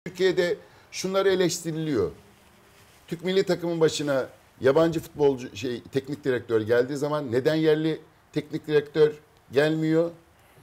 Türkiye'de şunlar eleştiriliyor. Türk milli takımın başına yabancı futbolcu teknik direktör geldiği zaman neden yerli teknik direktör gelmiyor?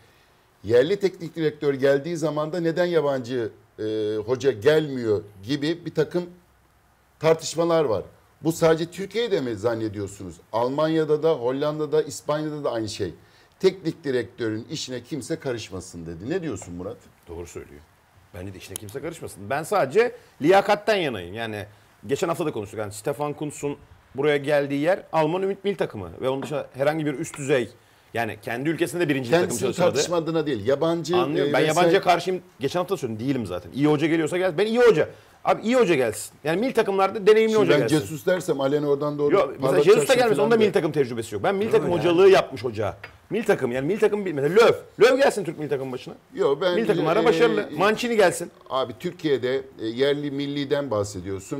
Yerli teknik direktör geldiği zaman da neden yabancı hoca gelmiyor gibi bir takım tartışmalar var. Bu sadece Türkiye'de mi zannediyorsunuz? Almanya'da da, Hollanda'da, İspanya'da da aynı şey. Teknik direktörün işine kimse karışmasın dedi. Ne diyorsun Murat? Doğru söylüyor. Bence de işine kimse karışmasın. Ben sadece liyakatten yanayım. Yani geçen hafta da konuştuk. Yani Stefan Kuntz'un buraya geldiği yer Alman Ümit Milli Takımı. Ve onun dışında herhangi bir üst düzey, yani kendi ülkesinde birinci takım çalışmadı. Kendisini tartışma adına değil. Yabancı... Anlıyorum. Ben yabancıya karşıyım. Geçen hafta da söyledim. Değilim zaten. İyi hoca geliyorsa gelsin. Ben iyi hoca. Abi iyi hoca gelsin. Yani milli takımlarda deneyimli Şimdi hoca ben gelsin. Jesus dersem Alen oradan doğru... Yok, mesela Jesus da gelmesin. Onda milli takım tecrübesi yok. Ben milli takım hocalığı yapmış hoca. Milli takım, yani milli takım mesela Löw gelsin Türk milli takım başına. Yok, ben milli takımlara başarılı. Mancini gelsin. Abi Türkiye'de yerli milliden bahsediyorsun.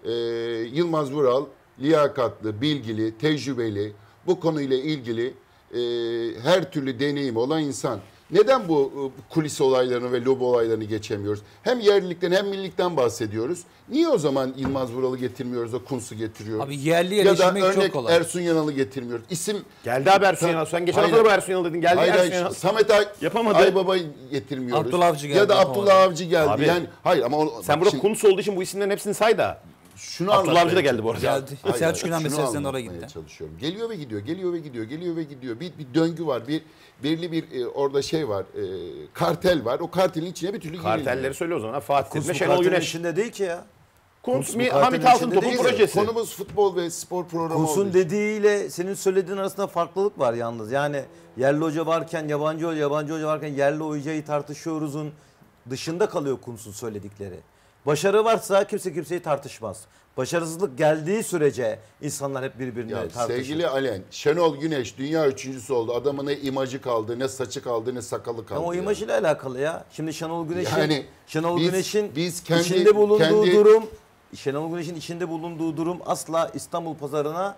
Yılmaz Vural liyakatlı, bilgili, tecrübeli, bu konuyla ilgili her türlü deneyim olan insan. Neden bu kulis olaylarını ve lobi olaylarını geçemiyoruz? Hem yerlilikten hem millilikten bahsediyoruz. Niye o zaman Yılmaz Vural'ı getirmiyoruz da Kuntz'u getiriyoruz? Abi yerli ya da yerleştirmek çok örnek kolay. Ersun Yanal'ı getirmiyoruz. İsim Geldi abi Ersun Yanal. Sen geçen hafta da bu Ersun Yanal dedin. Geldi Ersun Yanal. Samet yapamadı. Aybaba'yı getirmiyoruz. Abdullah Avcı geldi, ya da yapamadı. Abdullah Avcı geldi. Abi, yani hayır ama sen burada Kuntz olduğu için bu isimlerin hepsini say da. Şunu Abdullah Avcı da geldi bu arada. Geldi. Selçuk İnan şunu meselesinden oraya anlatmaya gitti. çalışıyorum. Geliyor ve gidiyor, geliyor ve gidiyor, geliyor ve gidiyor. Bir döngü var, belirli bir orada şey var, kartel var. O kartelin içine bir türlü girilmiyor. Kartelleri söyle o zaman. Fatih Kuntz Terim'le bu Şenol kartelin Güneş. içinde değil ki ya. Kuntz bu Hamit kartelin Altıntop'un içinde değil. projesi. Konumuz futbol ve spor programı olduğu Kuntz'un için. dediğiyle senin söylediğin arasında farklılık var yalnız. Yani yerli hoca varken yabancı hoca, yabancı hoca varken yerli hocayı tartışıyoruzun dışında kalıyor Kuntz'un söyledikleri. Başarı varsa kimse kimseyi tartışmaz. Başarısızlık geldiği sürece insanlar hep birbirine Ya tartışır. sevgili Alen, Şenol Güneş dünya üçüncüsü oldu. Adamın ne imajı kaldı, ne saçı kaldı, ne sakalı kaldı. Ama o ya. imajıyla alakalı ya. Şimdi Şenol Güneş'in Yani Güneş'in kendi- içinde bulunduğu kendi- durum, Şenol Güneş'in içinde bulunduğu durum asla İstanbul pazarına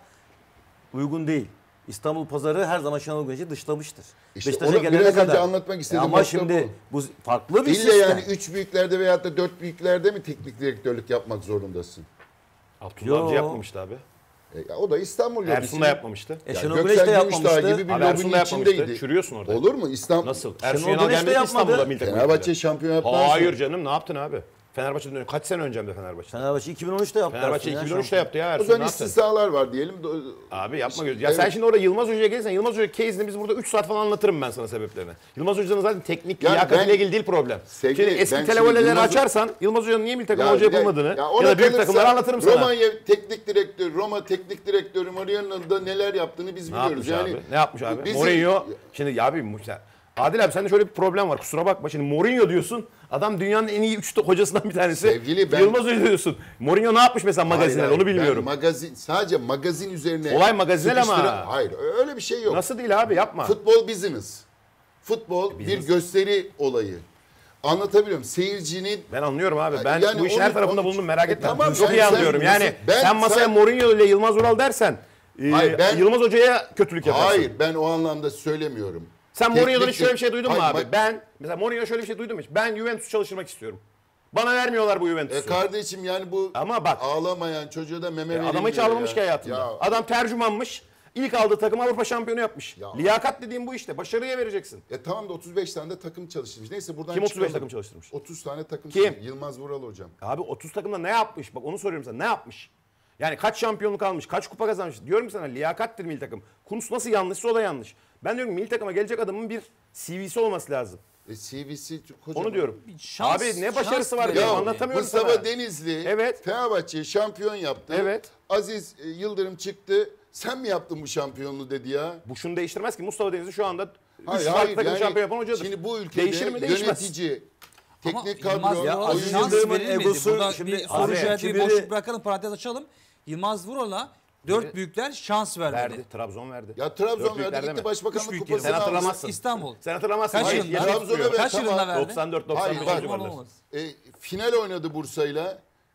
uygun değil. İstanbul pazarı her zaman Şenol Güneş'i dışlamıştır. İşte Beşiktaş'a onu gelene biraz önce kadar. anlatmak istediğim Ama nokta şimdi bu farklı bir İlle sistem. yani 3 büyüklerde veyahut da 4 büyüklerde mi teknik direktörlük yapmak zorundasın? Abdullah Avcı Yo. yapmamıştı abi. O da İstanbul lobisi. Ersun da yapmamıştı. Şenol Göksel Güneş de Gümüşdağ yapmamıştı. gibi bir Abi Ersun lobinin da yapmamıştı. içindeydi. Çürüyorsun orada. Olur mu? Nasıl? Ersun Şenol Yanal Güneş de gelmedi yapmadı. İstanbul'da milli takım. Fenerbahçe şampiyon yapmaz. Hayır canım, ne yaptın abi? Fenerbahçe'den önce kaç sene önce Fenerbahçe? Fenerbahçe 2013'te yaptı. Fenerbahçe Ersun ya, 2013'te yaptı ya O Ersun. zaman Ne yaptın? istisnalar var diyelim. Abi yapma gözü. Ya Evet. sen şimdi orada Yılmaz Hoca'ya gelirsen Yılmaz Hoca case'ini biz burada 3 saat falan anlatırım ben sana sebeplerini. Yılmaz Hoca'nın zaten teknik Yani liyakatiyle ben- ilgili değil problem. Sevgili- Şimdi eski ben televoleleri şimdi Yılmaz- açarsan Yılmaz Hoca'nın niye milli takım Ya hoca bir de- yapılmadığını ya, ona da büyük kalırsa takımları anlatırım sana. Romanya teknik direktörü, Roma teknik direktörü Mourinho'nun da neler yaptığını biz Ne biliyoruz. yapmış abi? Ne yapmış abi? bizim- Mourinho şimdi ya abi Adil abi sende şöyle bir problem var. Kusura bakma. Şimdi Mourinho diyorsun. Adam dünyanın en iyi 3 hocasından bir tanesi. Sevgili ben- Yılmaz Hoca diyorsun. Mourinho ne yapmış mesela magazinler Hayır, onu bilmiyorum. Sadece magazin üzerine. Olay magazinel ama. Hayır, öyle bir şey yok. Nasıl değil abi, yapma. Futbol business. Futbol bir Business. gösteri olayı. Anlatabiliyorum. Seyircinin Ben anlıyorum abi. Ben Yani bu işin onu- her tarafında onu- bulundum, merak etme. tamam, Çok ben- iyi sen anlıyorum. nasıl- Yani ben- sen masaya sen- Mourinho ile Yılmaz Vural dersen Hayır, ben- Yılmaz Hoca'ya kötülük yaparsın. hayır, ben o anlamda söylemiyorum. Sen Mourinho'dan hiç Teknik- şöyle bir şey duydun mu Hayır, abi? bak- Ben mesela Mourinho şöyle bir şey duydum mu hiç? Ben Juventus çalıştırmak istiyorum. Bana vermiyorlar bu Juventus'u. Kardeşim yani bu Ama bak- ağlamayan çocuğa da meme verilmiyor. Adam hiç ağlamamış ki ya. hayatında. Ya, Adam tercümanmış. İlk aldığı takım Avrupa şampiyonu yapmış. Ya. Liyakat dediğim bu işte. Başarıya vereceksin. tamam da 35 tane de takım çalıştırmış. Neyse buradan Kim 35 çıkalım. takım çalıştırmış? 30 tane takım Kim? çalıştırmış. Yılmaz Vural hocam. Abi 30 takımda ne yapmış? Bak onu soruyorum sana. Ne yapmış? Yani kaç şampiyonluk almış? Kaç kupa kazanmış? Diyorum ki sana liyakattir milli takım. Kuntz nasıl yanlışsa o da yanlış. Ben diyorum ki milli takıma gelecek adamın bir CV'si olması lazım. CV'si kocaman. Onu diyorum. Şans- Abi ne başarısı şans var veriyor. diyorum, Ya anlatamıyorum Mustafa sana. Denizli Evet. Fenerbahçe'yi şampiyon yaptı. Evet. Aziz Yıldırım çıktı. Sen mi yaptın bu şampiyonluğu dedi ya. Bu şunu değiştirmez ki Mustafa Denizli şu anda 3 Hayır, farklı takım yani şampiyon yapan hocadır. Şimdi bu ülkede Değişir mi? Değişmez. yönetici, Ama teknik Yılmaz kadro, Vural'a Aziz şans Yıldırım'ın verilmedi. egosu Burada şimdi bir soru abi, işareti, bir kibiri- boşluk bırakalım, parantez açalım. Yılmaz Vural'a 4 büyükler şans vermedi. verdi. Trabzon verdi. Ya Trabzon Dört verdi büyükler gitti deme. başbakanlık Üç büyük kupasını Sen aldı. hatırlamazsın. İstanbul. Sen hatırlamazsın. Kaç Hayır, yılında? yaşı Trabzon'a tutmuyor. ver. Kaç Tamam. yılında verdi? 94 Hayır, 95 bak. civarında. Final oynadı Bursa'yla.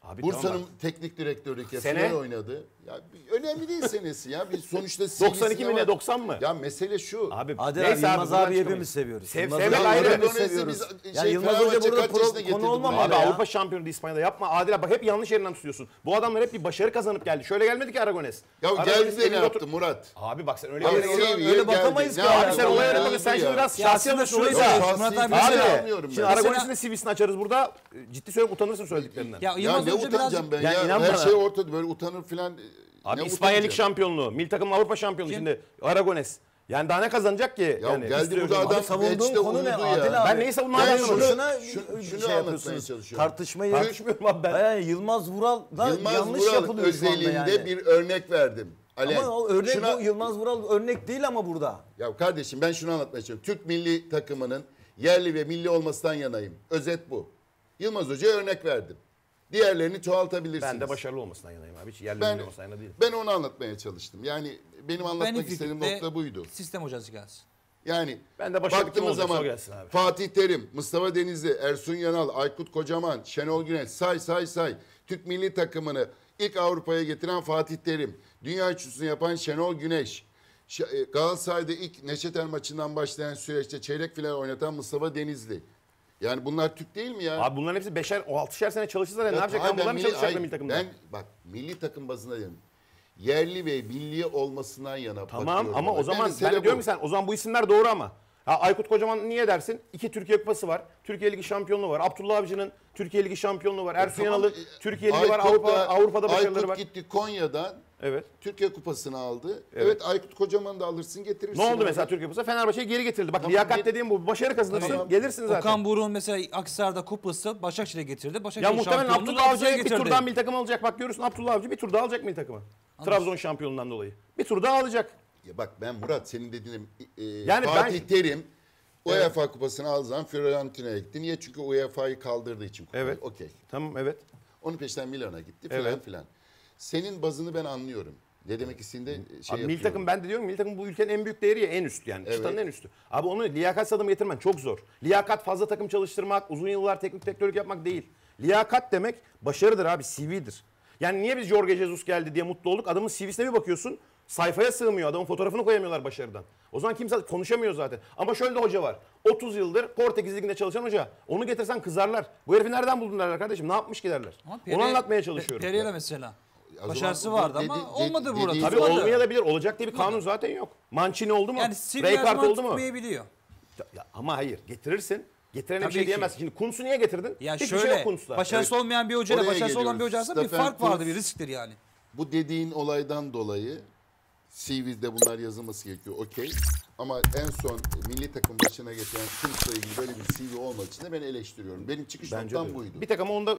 Abi Bursa'nın tamam bak. teknik direktörlük Sene? final oynadı. Ya önemli değil senesi ya. Bir sonuçta 92 mi ne 90 mı? Ya mesele şu. Abi Adil abi, neyse Yılmaz buradan abi çıkamayız. hepimiz seviyoruz. Sevmek Yılmaz ayrı. abi hepimiz Aragones'i seviyoruz. biz- Ya Yılmaz Fenerbahçe Hoca burada kaç yaşına konu getirdi olmamalı bunu? Abi ya. Avrupa şampiyonu İspanya'da yapma. Adil abi bak hep yanlış yerinden tutuyorsun. Bu adamlar hep bir başarı kazanıp geldi. Şöyle gelmedi ki Aragones. Ya Aragones geldi de ne elinde yaptı otur- Murat? Abi bak sen öyle Abi yerlere seviye öyle geldi. bakamayız Ne ki yaptı? Abi sen Ya, olaya Ne bakın. oldu Sen şimdi ya? biraz Ya şahsi aslında alıyorsun. şöyle Yok, söyleyeyim. şahsi Murat abi bir şey mesela- anlıyorum Şimdi ben. Aragones'in de CV'sini açarız burada. Ciddi söylüyorum utanırsın söylediklerinden. Ya Ya Yılmaz ne Hoca utanacağım birazcık ben Ya ya? inan Her bana. şey ortada böyle utanır filan. Abi Ne İspanya Lig utanacağım? şampiyonluğu, milli takım Avrupa şampiyonu Kim? şimdi Aragones. Yani daha ne kazanacak ki? Ya Yani geldi istiyor burada hocam. adam Abi savunduğun match'te konu uyudu ne ya. Adil abi? Ben neyi savunmaya Ben çalışıyorum? şunu şey anlatmaya yapıyorsunuz. çalışıyorum. Tartışmayı Tartışmıyorum abi ben. Yani Yılmaz Vural'dan Yılmaz yanlış Vural yapılıyor şu anda özelinde yani. bir örnek verdim. Alen. Ama o örnek Şuna- bu Yılmaz Vural örnek değil ama burada. Ya kardeşim ben şunu anlatmaya çalışıyorum. Türk milli takımının yerli ve milli olmasından yanayım. Özet bu. Yılmaz Hoca'ya örnek verdim. Diğerlerini çoğaltabilirsiniz. Ben de başarılı olmasından yanayım abi. Hiç yerli Ben- milli olmasından yana değilim. Ben onu anlatmaya çalıştım. Yani benim anlatmak benim istediğim fikrimde nokta buydu. sistem hocası gelsin. Yani Ben de başarılı kim baktığımız olacaksa o zaman gelsin abi. Fatih Terim, Mustafa Denizli, Ersun Yanal, Aykut Kocaman, Şenol Güneş say. Türk milli takımını ilk Avrupa'ya getiren Fatih Terim, dünya üçüncüsünü yapan Şenol Güneş, Galatasaray'da ilk Neşeter maçından başlayan süreçte çeyrek final oynatan Mustafa Denizli. Yani bunlar Türk değil mi ya? Abi bunların hepsi 5'er, 6'şer sene çalışırsa ne Ya yapacak? tamam, Bunlar mı çalışacaklar hayır, milli takımda? Ben bak milli takım bazında diyorum. Yerli ve milli olmasından yana Tamam bakıyorum ama ona. o zaman Mesele ben de diyorum bu. ki sen o zaman bu isimler doğru ama. Ha, Aykut Kocaman niye dersin? 2 Türkiye Kupası var. Türkiye Ligi şampiyonluğu var. Abdullah Avcı'nın Türkiye Ligi şampiyonluğu var. Ersun Tamam, Yanal'ın Türkiye Ligi var. Aykut'la- Avrupa'da başarıları Aykut var. gitti Konya'dan Evet. Türkiye Kupası'nı aldı. Evet Aykut Kocaman'ı da alırsın getirirsin. Ne oldu abi. mesela Türkiye Kupası? Fenerbahçe'yi geri getirdi. Bak Tamam, liyakat gel- dediğim bu. Başarı kazanırsın. Tamam. Gelirsin zaten. Okan Buruk'un mesela Aksaray'da kupası Başakşehir'e getirdi. Başakşehir Ya muhtemelen şampiyonluğunu Abdullah Avcı Galatasaray'a bir getirdi. tur daha milli takım alacak. Bak görürsün Abdullah Avcı bir tur daha alacak milli takımı. Trabzon şampiyonluğundan dolayı. Bir tur daha alacak. Ya bak ben Murat senin dediğin Yani Fatih ben- Terim UEFA Kupası'nı aldığı zaman Fiorentina'ya gitti. Niye? Çünkü UEFA'yı kaldırdığı için kupayı. Evet. Okey. Tamam evet. Onun peşinden Milan'a gitti filan Evet. filan. Senin bazını ben anlıyorum. Ne demek istediğinde şey Abi yapıyorum. milli takım ben de diyorum milli takım bu ülkenin en büyük değeri ya en üst yani. Evet. Çıtanın en üstü. Abi onu liyakatsiz adamı getirmen çok zor. Liyakat fazla takım çalıştırmak, uzun yıllar teknik direktörlük yapmak değil. Liyakat demek başarıdır abi, CV'dir. Yani niye biz Jorge Jesus geldi diye mutlu olduk? Adamın CV'sine bir bakıyorsun. Sayfaya sığmıyor. Adamın fotoğrafını koyamıyorlar başarıdan. O zaman kimse konuşamıyor zaten. Ama şöyle de hoca var. 30 yıldır Portekiz Ligi'nde çalışan hoca. Onu getirsen kızarlar. Bu herifi nereden buldun derler kardeşim? Ne yapmış ki derler. Ama Onu anlatmaya çalışıyorum. Pereira mesela. zaman Başarısı bu vardı dedi- ama dedi- olmadı burada. dediği- Tabii tutmadı. olmayabilir. Olacak diye bir kanun zaten yok. Mancini oldu mu? Yani CV her Rijkaard zaman oldu mu? tutmayabiliyor. Ya ama hayır getirirsin. Getirene bir Tabii şey ki. diyemezsin. Şimdi Kuntz'u niye getirdin? Ya Hiçbir şöyle şey yok Kuntz'ta. başarısı olmayan bir hocayla Oraya başarısı olan bir hoca geliyoruz. arasında bir Stephen fark vardı, Kuntz- bir risktir yani. Bu dediğin olaydan dolayı CV'de bunlar yazılması gerekiyor. Okey. Ama en son milli takım başına getiren Kuntz'la ilgili böyle bir CV olmadığı için de ben eleştiriyorum. Benim çıkış Bence noktam de. buydu. Bir tek ama onda